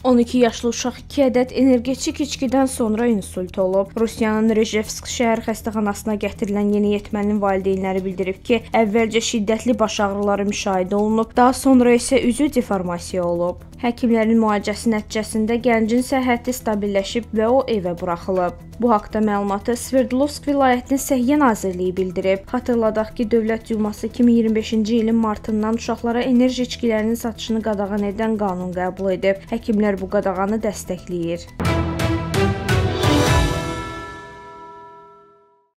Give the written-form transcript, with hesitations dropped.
12 yaşlı uşaq 2 ədəd energetik içkidən sonra insult olub. Rusiyanın Rejevsk şəhər xəstəxanasına gətirilən yeniyetmənin valideynləri bildirib ki, əvvəlcə şiddətli baş ağrıları müşahidə olunub, daha sonra isə üzü deformasiya olub. Həkimlərin müalicəsi nəticəsində gəncin səhhəti stabilləşib və o evə buraxılıb. Bu haqda məlumatı Sverdlovsk vilayətinin Səhiyyə Nazirliyi bildirib. Xatırladaq ki, Dövlət Duması 2025-ci ilin martından uşaqlara enerji içkilərinin satışını qadağan edən qanun qəbul edib. Həkimlər bu qadağanı dəstəkləyir.